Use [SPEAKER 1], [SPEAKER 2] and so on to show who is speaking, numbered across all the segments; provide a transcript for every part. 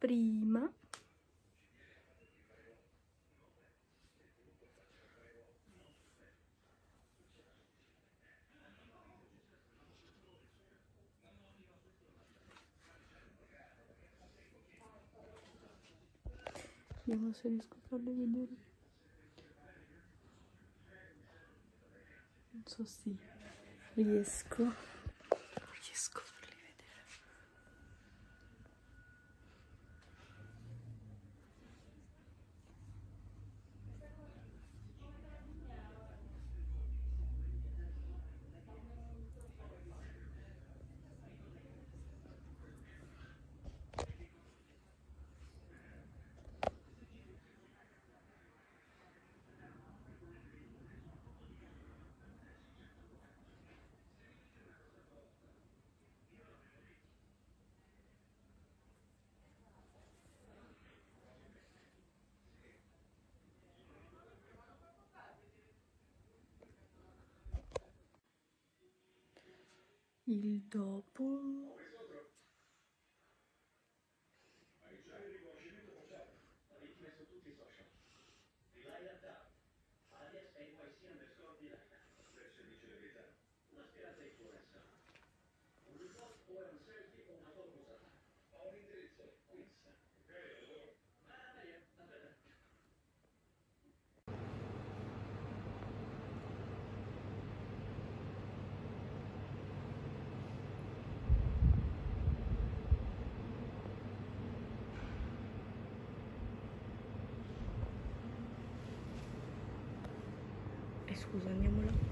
[SPEAKER 1] prima. Vediamo se riesco a farle vedere. Non so se riesco a farli vedere. Il dopo. Scusa, andiamo là.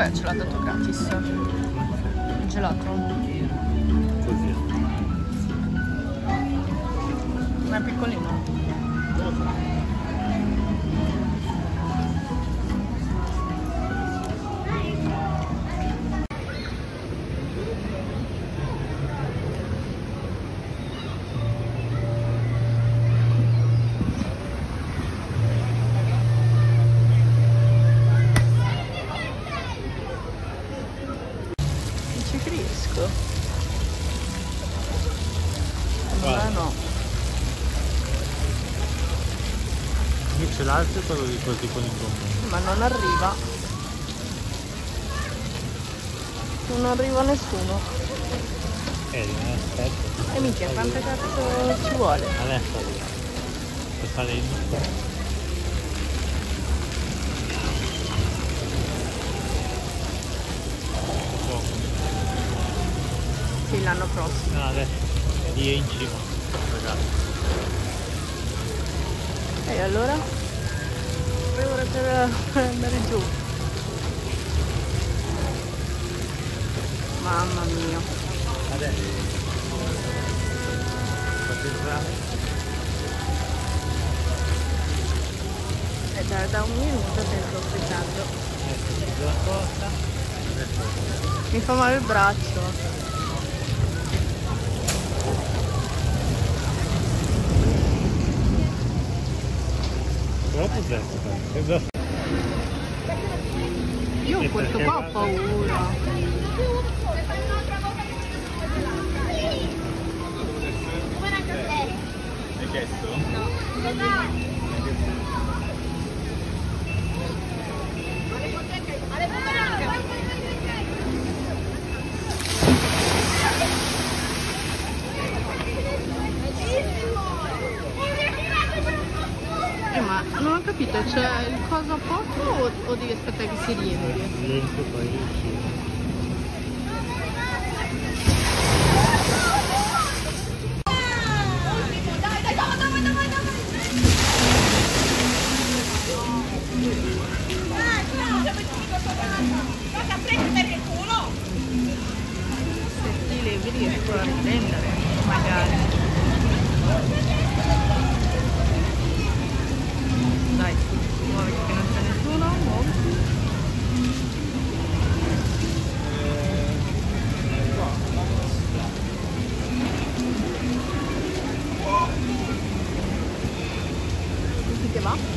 [SPEAKER 1] Vabbè, ce l'ha dato gratis. Il gelato.
[SPEAKER 2] Così.
[SPEAKER 1] Ma è piccolino. Ci cresco. Ma no.
[SPEAKER 2] Invece l'altro è quello di così con il gommone.
[SPEAKER 1] Ma non arriva. Non arriva nessuno.
[SPEAKER 2] Aspetta.
[SPEAKER 1] E minchia, quante cazzo ci vuole?
[SPEAKER 2] Adesso arriva. Sto salendo.
[SPEAKER 1] Sì, l'anno prossimo.
[SPEAKER 2] No, adesso è lì in cima, ragazzi.
[SPEAKER 1] E allora? 3 ore per andare giù. Mamma mia.
[SPEAKER 2] Adesso fate entrare.
[SPEAKER 1] È da un minuto che sto aspettando.
[SPEAKER 2] Ecco, la porta. Adesso.
[SPEAKER 1] Mi fa male il braccio.
[SPEAKER 2] Troppo presto.
[SPEAKER 1] Io questo qua ho paura.
[SPEAKER 2] Hai chiesto? No.
[SPEAKER 1] Ma non ho capito, c'è il coso a poco o devi aspettare che si riempie?
[SPEAKER 2] Lento poi uscire.
[SPEAKER 1] Se ti levi riesco a riprendere, magari. Dai, muoviti che non c'è nessuno, muoviti. Senti che va?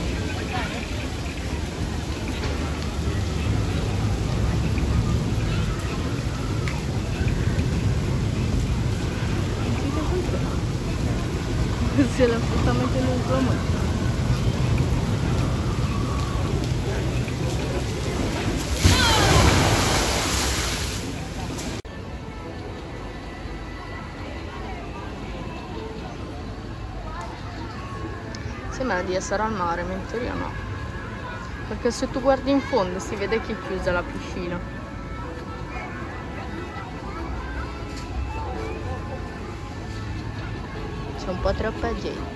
[SPEAKER 1] Se la sta mettendo in promo. Sembra di essere al mare, ma in teoria no. Perché se tu guardi in fondo si vede che è chiusa la piscina. C'è un po' troppa gente.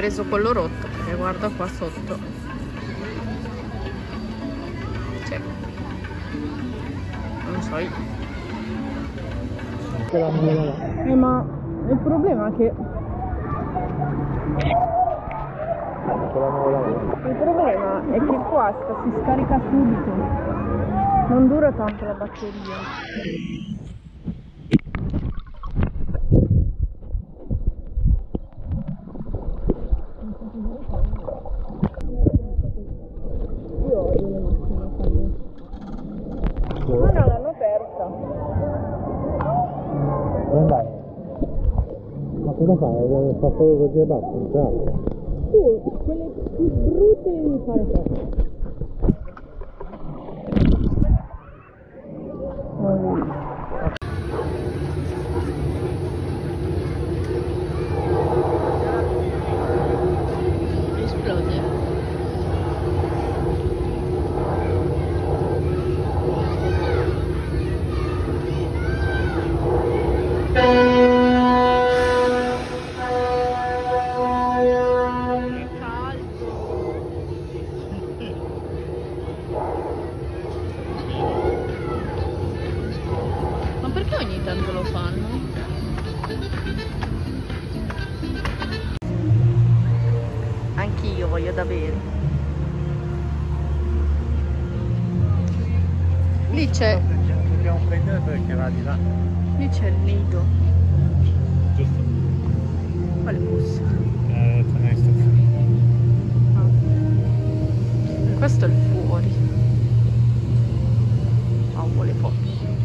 [SPEAKER 1] preso quello rotto, perché guarda qua sotto. Cioè, non so io. Ma il problema è che qua si scarica subito, non dura tanto la batteria. Io odio le macchine così. Ma no, l'hanno persa.
[SPEAKER 2] Ma cosa fai? Fa solo così e basta, non c'è.
[SPEAKER 1] Tu, quelle più brutte devi fare te. Esplode. Ma perché ogni tanto lo fanno? Anch'io voglio da bere. Lì c'è.
[SPEAKER 2] Dobbiamo prendere perché va di là.
[SPEAKER 1] Lì c'è il nido.
[SPEAKER 2] Giusto.
[SPEAKER 1] Quale bus? Ah. Questo è il fuori. Ah, vuole poi.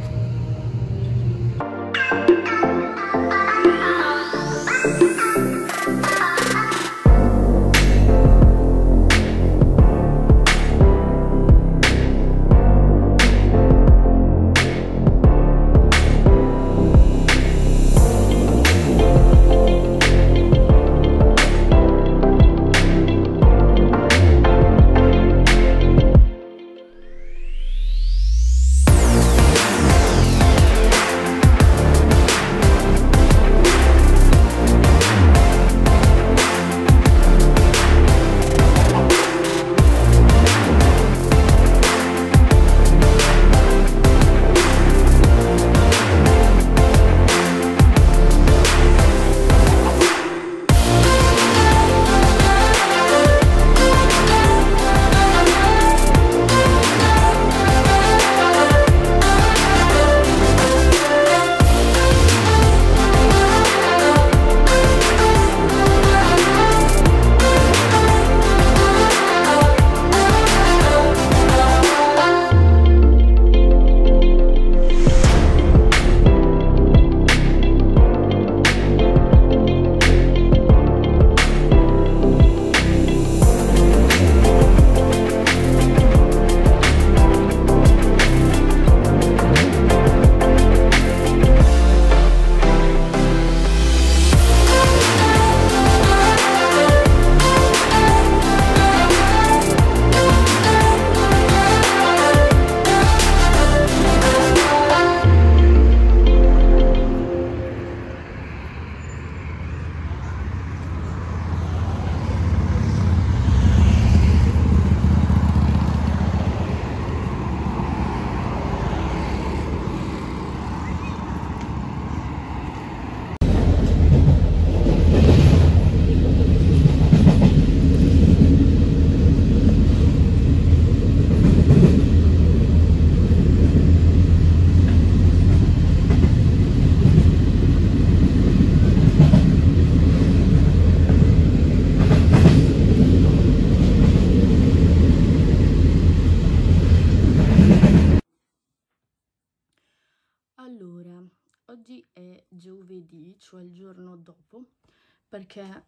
[SPEAKER 1] Allora, oggi è giovedì, cioè il giorno dopo, perché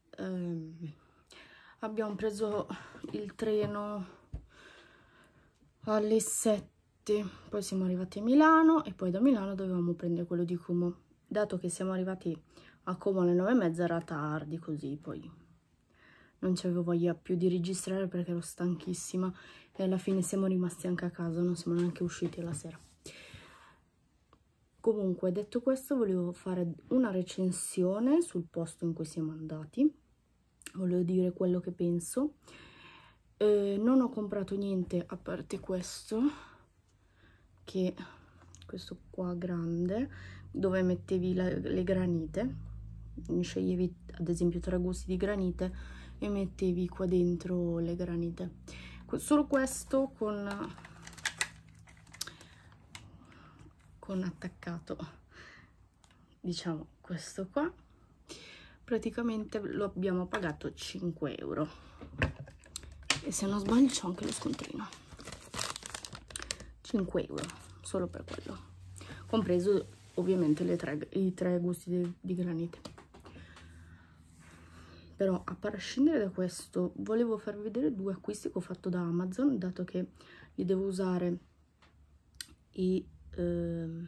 [SPEAKER 1] abbiamo preso il treno alle 7, poi siamo arrivati a Milano e poi da Milano dovevamo prendere quello di Como. Dato che siamo arrivati a Como alle 9:30 era tardi, così poi non c'avevo voglia più di registrare perché ero stanchissima e alla fine siamo rimasti anche a casa, non siamo neanche usciti la sera. Comunque, detto questo, volevo fare una recensione sul posto in cui siamo andati volevo dire quello che penso. Non ho comprato niente a parte questo, che questo qua grande, dove mettevi le granite, sceglievi ad esempio 3 gusti di granite e mettevi qua dentro le granite. Solo questo con attaccato, diciamo questo qua, praticamente lo abbiamo pagato 5 euro, e se non sbaglio c'è anche lo scontrino. 5 euro solo per quello, compreso ovviamente i 3 gusti di granite. Però a prescindere da questo, volevo farvi vedere 2 acquisti che ho fatto da Amazon, dato che li devo usare e ve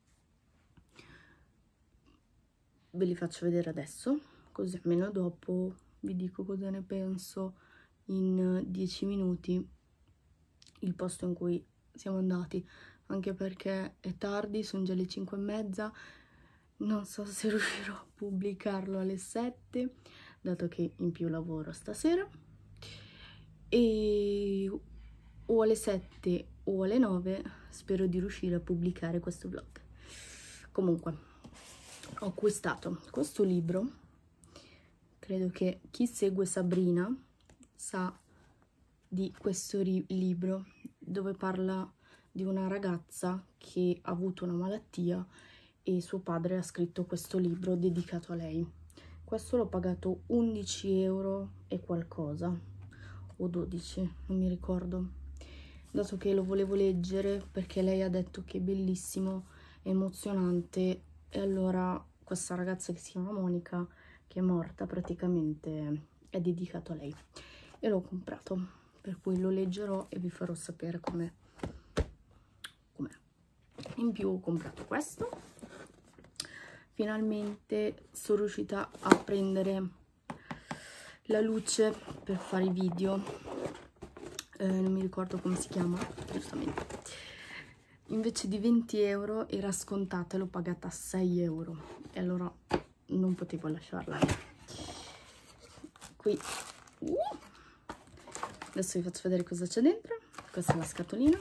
[SPEAKER 1] li faccio vedere adesso, così almeno dopo vi dico cosa ne penso in 10 minuti, il posto in cui siamo andati, anche perché è tardi, sono già le 5:30, non so se riuscirò a pubblicarlo alle 7, dato che in più lavoro stasera, e o alle 7 o alle 9 spero di riuscire a pubblicare questo vlog. Comunque ho acquistato questo libro, credo che chi segue Sabrina sa di questo libro, dove parla di una ragazza che ha avuto una malattia e suo padre ha scritto questo libro dedicato a lei. Questo l'ho pagato 11 euro e qualcosa, o 12, non mi ricordo, dato che lo volevo leggere perché lei ha detto che è bellissimo, è emozionante, e allora questa ragazza che si chiama Monica, che è morta, praticamente è dedicato a lei, e l'ho comprato, per cui lo leggerò e vi farò sapere com'è. In più ho comprato questo, finalmente sono riuscita a prendere la luce per fare i video, non mi ricordo come si chiama, giustamente, invece di 20 euro era scontata e l'ho pagata 6 euro, e allora non potevo lasciarla. Qui adesso vi faccio vedere cosa c'è dentro. Questa è la scatolina,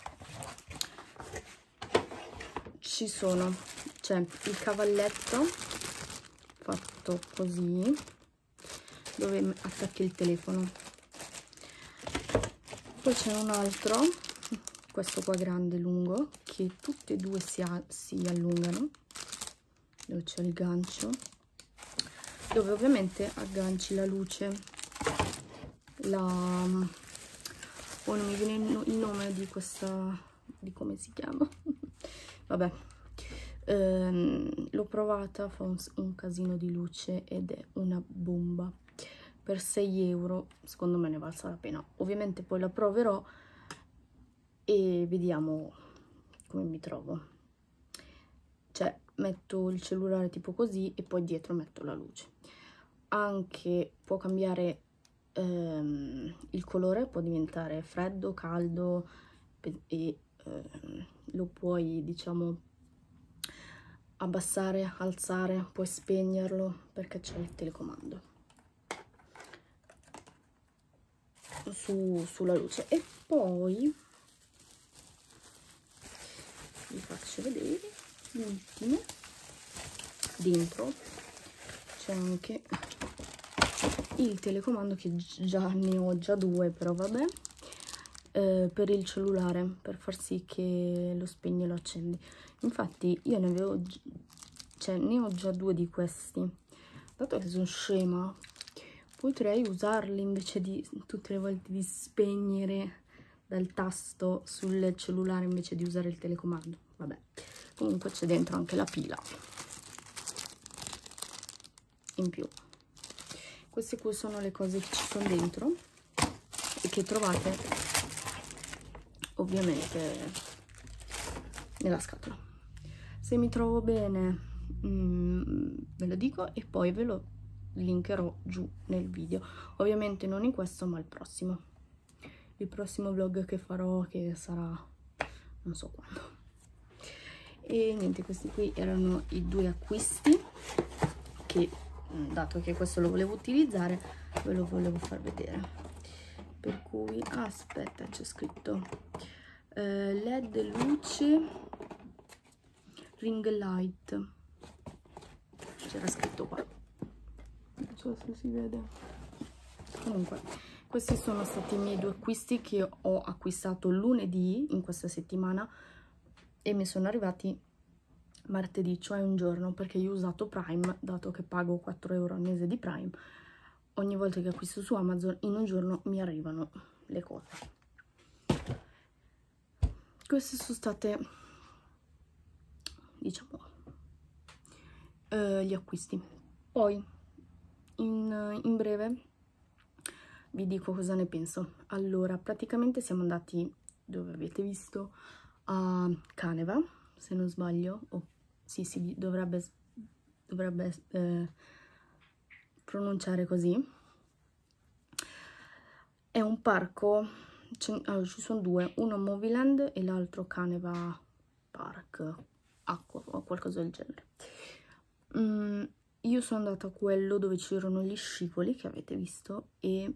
[SPEAKER 1] c'è il cavalletto fatto così, dove attacchi il telefono, poi c'è un altro, questo qua grande lungo, che tutti e due si allungano, dove c'è il gancio, dove ovviamente agganci la luce, non mi viene il nome di questa, di come si chiama, vabbè, l'ho provata, fa un casino di luce ed è una bomba. Per 6 euro secondo me ne valsa la pena. Ovviamente poi la proverò e vediamo come mi trovo. Cioè metto il cellulare tipo così e poi dietro metto la luce. Anche può cambiare il colore, può diventare freddo, caldo, e lo puoi, diciamo, abbassare, alzare, puoi spegnerlo perché c'è il telecomando sulla luce. E poi vi faccio vedere l'ultimo. Dentro c'è anche il telecomando, che già ne ho già 2, però vabbè, per il cellulare, per far sì che lo spegni e lo accendi. Infatti io ne avevo, ne ho già 2 di questi. Dato che sono scema, potrei usarli invece di tutte le volte di spegnere dal tasto sul cellulare, invece di usare il telecomando. Vabbè, comunque c'è dentro anche la pila in più. Queste qui sono le cose che ci sono dentro e che trovate ovviamente nella scatola. Se mi trovo bene ve lo dico e poi ve lo linkerò giù nel video, ovviamente non in questo ma il prossimo vlog che farò, che sarà non so quando. E niente, questi qui erano i 2 acquisti che dato che questo lo volevo utilizzare, ve lo volevo far vedere. Per cui, aspetta, c'è scritto LED luce ring light, c'era scritto qua, non so se si vede. Comunque, questi sono stati i miei 2 acquisti che ho acquistato lunedì in questa settimana e mi sono arrivati martedì, cioè un giorno, perché io ho usato Prime, dato che pago 4 euro al mese di Prime. Ogni volta che acquisto su Amazon in un giorno mi arrivano le cose. Queste sono state, diciamo, gli acquisti. Poi in breve vi dico cosa ne penso. Allora, praticamente siamo andati, dove avete visto, a Caneva, se non sbaglio, sì, dovrebbe pronunciare così. È un parco, allora, ci sono 2, uno Movieland e l'altro Caneva Park, acqua o qualcosa del genere. Io sono andata a quello dove c'erano gli scivoli che avete visto e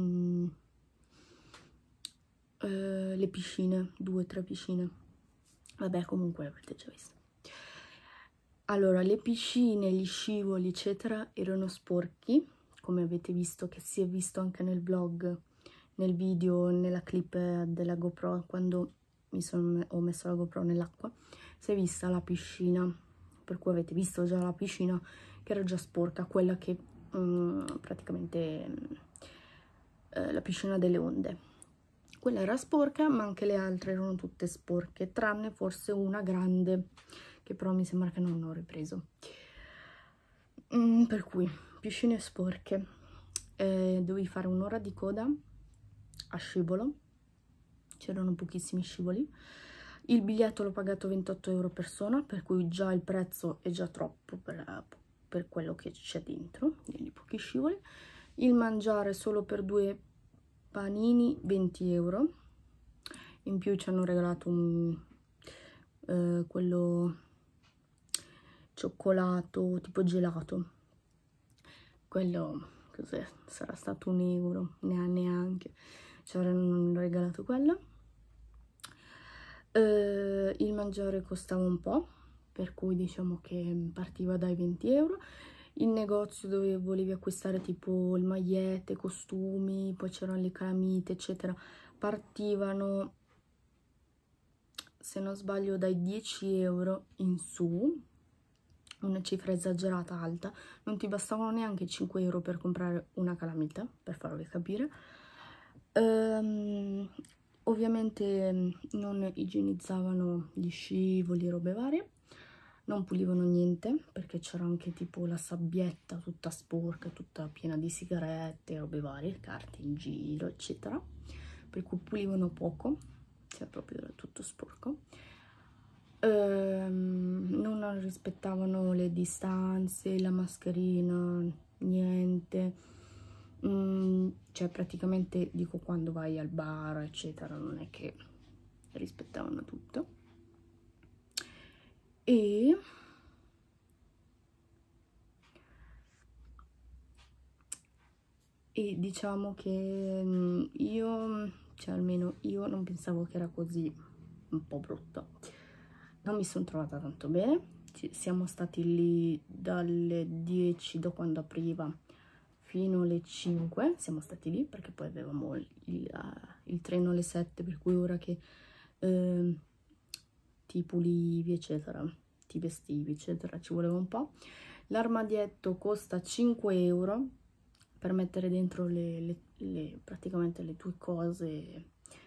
[SPEAKER 1] le piscine, 2 o 3 piscine. Vabbè, comunque avete già visto. Allora, le piscine, gli scivoli, eccetera, erano sporchi, come avete visto, che si è visto anche nel vlog, nel video, nella clip della GoPro, quando ho messo la GoPro nell'acqua. Si è vista la piscina, per cui avete visto già la piscina, che era già sporca, quella che praticamente la piscina delle onde. Quella era sporca, ma anche le altre erano tutte sporche, tranne forse una grande, che però mi sembra che non ho ripreso. Per cui, piscine sporche. Dovevi fare un'ora di coda a scivolo, c'erano pochissimi scivoli. Il biglietto l'ho pagato 28 euro persona, per cui già il prezzo è già troppo per quello che c'è dentro, quindi pochi scivoli. Il mangiare solo per 2 panini 20 euro, in più ci hanno regalato quello cioccolato tipo gelato, quello cos'è, sarà stato 1 euro, neanche, ci avranno regalato quello. Il mangiare costava un po', per cui diciamo che partiva dai 20 euro. Il negozio dove volevi acquistare tipo il magliette, costumi, poi c'erano le calamite, eccetera, partivano, se non sbaglio, dai 10 euro in su, una cifra esagerata alta. Non ti bastavano neanche 5 euro per comprare una calamita, per farvi capire. Ovviamente non igienizzavano gli scivoli e robe varie, non pulivano niente, perché c'era anche tipo la sabbietta tutta sporca, tutta piena di sigarette, robe varie, carte in giro, eccetera, per cui pulivano poco, cioè proprio era tutto sporco. Non rispettavano le distanze, la mascherina, niente. Cioè praticamente, dico, quando vai al bar eccetera, non è che rispettavano tutto. E diciamo che io, cioè almeno io, non pensavo che era così un po' brutto. Non mi sono trovata tanto bene. Siamo stati lì dalle 10, da quando apriva, fino alle 5 siamo stati lì, perché poi avevamo il treno alle 7, per cui ora che ti pulivi eccetera, ti vestivi eccetera, ci voleva un po'. L'armadietto costa 5 euro per mettere dentro praticamente le tue cose,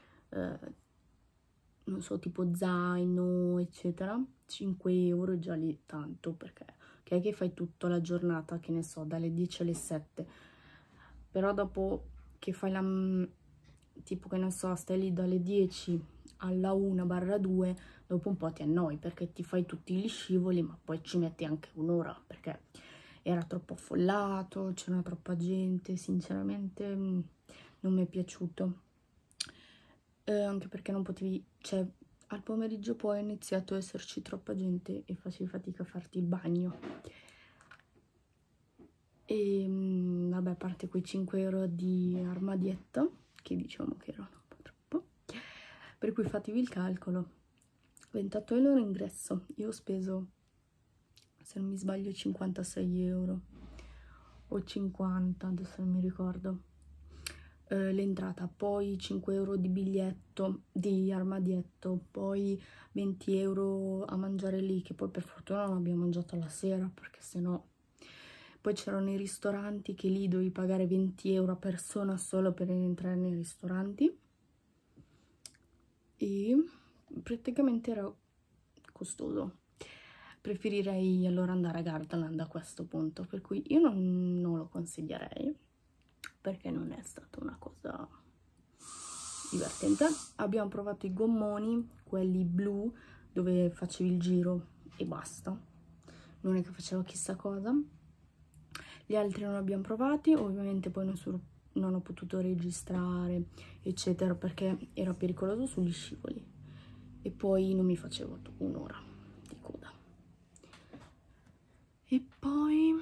[SPEAKER 1] non so, tipo zaino eccetera. 5 euro già lì tanto, perché ok che fai tutta la giornata, che ne so, dalle 10 alle 7, però dopo che fai tipo, che ne so, stai lì dalle 10 alla 1/2, dopo un po' ti annoi, perché ti fai tutti gli scivoli, ma poi ci metti anche un'ora, perché era troppo affollato, c'era troppa gente, sinceramente non mi è piaciuto. Anche perché non potevi, cioè al pomeriggio poi è iniziato a esserci troppa gente e facevi fatica a farti il bagno. E vabbè, a parte quei 5 euro di armadietto, che diciamo che erano un po' troppo, per cui fatevi il calcolo. 28 euro ingresso, io ho speso, se non mi sbaglio, 56 euro o 50, adesso non mi ricordo, l'entrata, poi 5 euro di biglietto di armadietto, poi 20 euro a mangiare lì, che poi per fortuna non abbiamo mangiato alla sera, perché sennò poi c'erano i ristoranti che lì dovevi pagare 20 euro a persona solo per entrare nei ristoranti, e praticamente era costoso. Preferirei allora andare a Gardaland a questo punto, per cui io non lo consiglierei, perché non è stata una cosa divertente. Abbiamo provato i gommoni, quelli blu, dove facevi il giro e basta, non è che faceva chissà cosa. Gli altri non li abbiamo provati, ovviamente poi non ho potuto registrare eccetera, perché era pericoloso sugli scivoli e poi non mi facevo un'ora di coda. E poi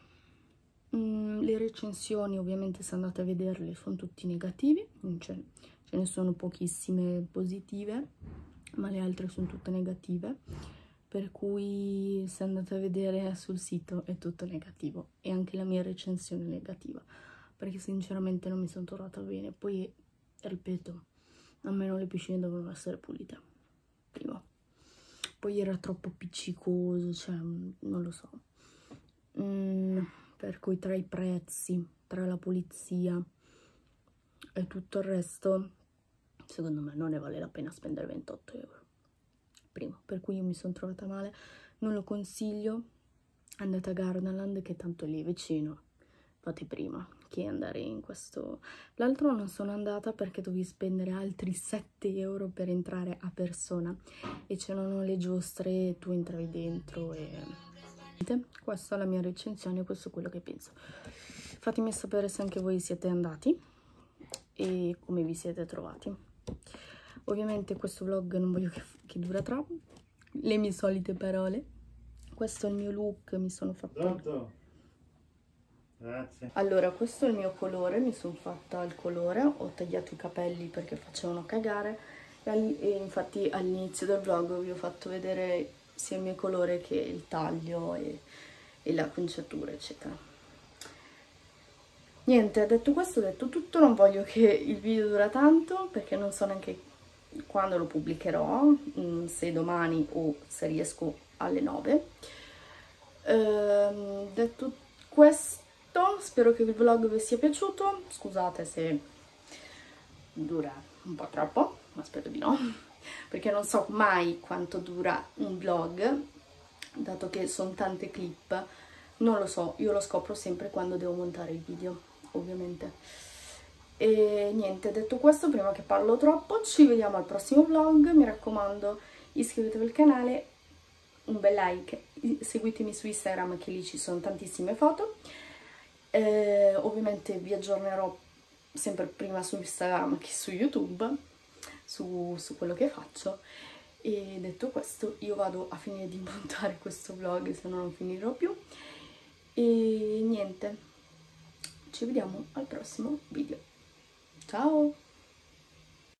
[SPEAKER 1] le recensioni, ovviamente se andate a vederle, sono tutti negativi, ce ne sono pochissime positive, ma le altre sono tutte negative, per cui se andate a vedere sul sito è tutto negativo, e anche la mia recensione è negativa, perché sinceramente non mi sono trovata bene. Poi, ripeto, almeno le piscine dovevano essere pulite, prima. Poi era troppo appiccicoso, cioè non lo so. Per cui tra i prezzi, tra la pulizia e tutto il resto, secondo me non ne vale la pena spendere 28 euro. Primo, per cui io mi sono trovata male, non lo consiglio. Andate a Gardaland, che tanto è lì vicino, fate prima che andare in questo. L'altro non sono andata perché dovevi spendere altri 7 euro per entrare a persona, e c'erano le giostre, tu entravi dentro e questa è la mia recensione, questo è quello che penso. Fatemi sapere se anche voi siete andati e come vi siete trovati. Ovviamente questo vlog non voglio che dura troppo, le mie solite parole. Questo è il mio look, mi sono fatta...
[SPEAKER 2] Pronto? Grazie.
[SPEAKER 1] Allora, questo è il mio colore, mi sono fatta il colore, ho tagliato i capelli perché facevano cagare, e infatti all'inizio del vlog vi ho fatto vedere sia il mio colore che il taglio e la conciatura, eccetera. Niente, detto questo, detto tutto, non voglio che il video dura tanto, perché non so neanche quando lo pubblicherò, se domani o se riesco alle 9. Detto questo, spero che il vlog vi sia piaciuto, scusate se dura un po' troppo, ma spero di no, perché non so mai quanto dura un vlog, dato che sono tante clip, non lo so, io lo scopro sempre quando devo montare il video, ovviamente. E niente, detto questo, prima che parlo troppo, ci vediamo al prossimo vlog, mi raccomando iscrivetevi al canale, un bel like, seguitemi su Instagram che lì ci sono tantissime foto, ovviamente vi aggiornerò sempre prima su Instagram che su YouTube su quello che faccio. E detto questo, io vado a finire di montare questo vlog, se no non finirò più, e niente, ci vediamo al prossimo video, ciao!